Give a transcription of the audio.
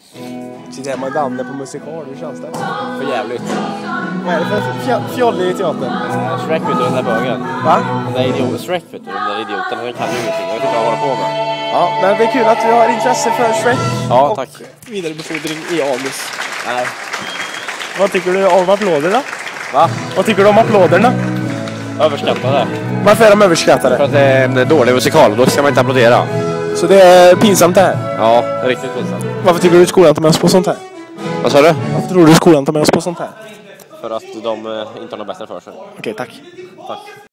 Sitter hemma i Danne på musikal, hur känns det? För jävligt. Vad är det för fjollig i teatern? Shrek vet du, den där bögen. Va? Den där idioten, Shrek vet du, den där idioten, den kan ju ingenting. Jag vet inte vad jag håller på med. Ja, men det är kul att du har intresse för Shrek. Ja, tack. Och vidarebefordring i anus. Nej. Vad tycker du om applåderna? Va? Vad tycker du om applåderna? Överskattade. Varför är de överskattade? För att det är en dålig musikal, då ska man inte applådera. Så det är pinsamt det här? Ja, det är riktigt pinsamt. Varför tycker du att skolan tar med oss på sånt här? Vad sa du? Varför tror du att skolan tar med oss på sånt här? För att de inte har något bättre för sig. Okej, tack. Tack.